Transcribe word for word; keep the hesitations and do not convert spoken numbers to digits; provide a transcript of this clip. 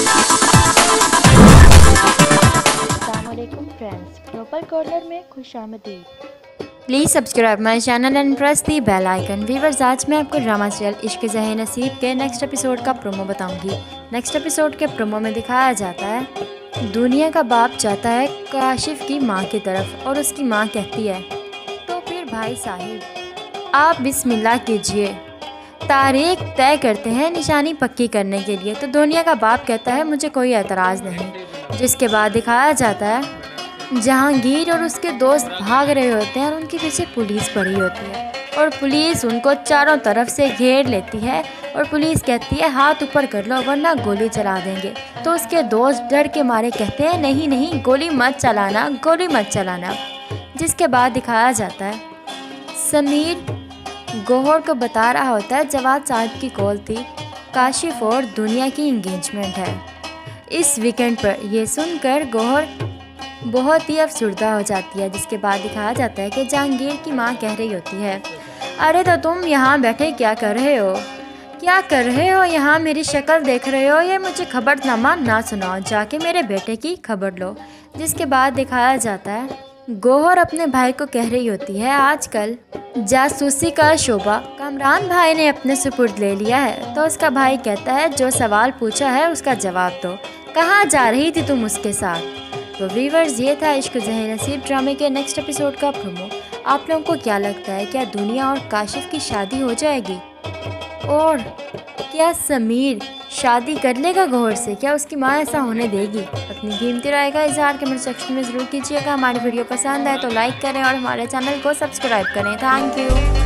अस्सलामुअलैकुम friends, Global Corner में खुशामदीद। Please subscribe my channel and press the bell icon. Viewers, आज मैं आपको ड्रामा सीरियल इश्क ज़हे नसीब के नेक्स्ट एपिसोड का प्रोमो बताऊंगी। नेक्स्ट एपिसोड के प्रोमो में दिखाया जाता है दुनिया का बाप जाता है काशिफ की माँ की तरफ और उसकी माँ कहती है, तो फिर भाई साहिब आप बिस्मिल्लाह कीजिए, तारीख तय करते हैं निशानी पक्की करने के लिए। तो दुनिया का बाप कहता है मुझे कोई एतराज़ नहीं। जिसके बाद दिखाया जाता है जहांगीर और उसके दोस्त भाग रहे होते हैं और उनके पीछे पुलिस पड़ी होती है और पुलिस उनको चारों तरफ से घेर लेती है और पुलिस कहती है हाथ ऊपर कर लो वरना गोली चला देंगे। तो उसके दोस्त डर के मारे कहते हैं नहीं नहीं गोली मत चलाना, गोली मत चलाना। जिसके बाद दिखाया जाता है समीर गौहर को बता रहा होता है जवाद साहब की कॉल थी, काशिफ और दुनिया की इंगेजमेंट है इस वीकेंड पर। यह सुनकर गौहर बहुत ही अफसरदा हो जाती है। जिसके बाद दिखाया जाता है कि जहांगीर की माँ कह रही होती है, अरे तो तुम यहाँ बैठे क्या कर रहे हो, क्या कर रहे हो यहाँ, मेरी शक्ल देख रहे हो, ये मुझे खबरनामा ना सुनाओ, जाके मेरे बेटे की खबर लो। जिसके बाद दिखाया जाता है गौहर अपने भाई को कह रही होती है आजकल जासूसी का शोबा कामरान भाई ने अपने सुपुर्द ले लिया है। तो उसका भाई कहता है जो सवाल पूछा है उसका जवाब दो, कहाँ जा रही थी तुम उसके साथ। तो व्यूअर्स, ये था इश्क ज़हे नसीब ड्रामे के नेक्स्ट एपिसोड का प्रोमो। आप लोगों को क्या लगता है, क्या दुनिया और काशिफ की शादी हो जाएगी और क्या समीर शादी कर लेगा गौहर से, क्या उसकी माँ ऐसा होने देगी? अपनी कीमती राय का इजहार कमेंट सेक्शन में ज़रूर कीजिएगा। हमारी वीडियो पसंद आए तो लाइक करें और हमारे चैनल को सब्सक्राइब करें। Thank you.